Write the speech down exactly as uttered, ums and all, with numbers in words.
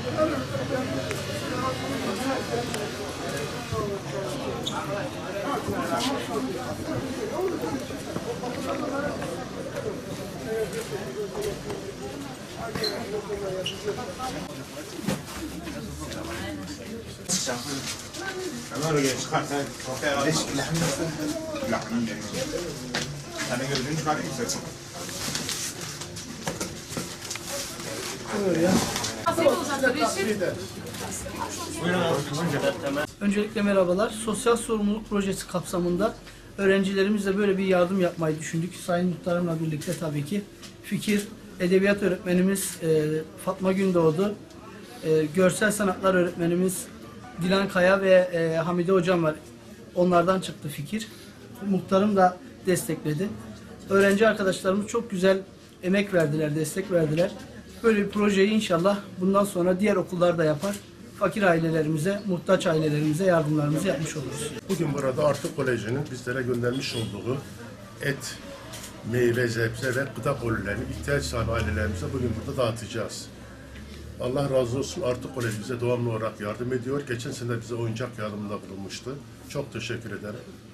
Ama öyle çıkarsa kafaya beş kilo lakının deniyor. Sen de gözünü çıkarayım istersen. Öncelikle merhabalar. Sosyal sorumluluk projesi kapsamında öğrencilerimizle böyle bir yardım yapmayı düşündük. Sayın Muhtarımla birlikte tabii ki. Fikir, edebiyat öğretmenimiz e, Fatma Gündoğdu, e, görsel sanatlar öğretmenimiz Dilan Kaya ve e, Hamide Hocam var. Onlardan çıktı fikir. Muhtarım da destekledi. Öğrenci arkadaşlarımız çok güzel emek verdiler, destek verdiler. Böyle bir projeyi inşallah bundan sonra diğer okullar da yapar. Fakir ailelerimize, muhtaç ailelerimize yardımlarımızı yapmış oluruz. Bugün burada Artık Koleji'nin bizlere göndermiş olduğu et, meyve, sebze ve gıda kolilerini ihtiyaç sahibi ailelerimize bugün burada dağıtacağız. Allah razı olsun, Artık Kolej bize devamlı olarak yardım ediyor. Geçen sene bize oyuncak yardımında bulunmuştu. Çok teşekkür ederim.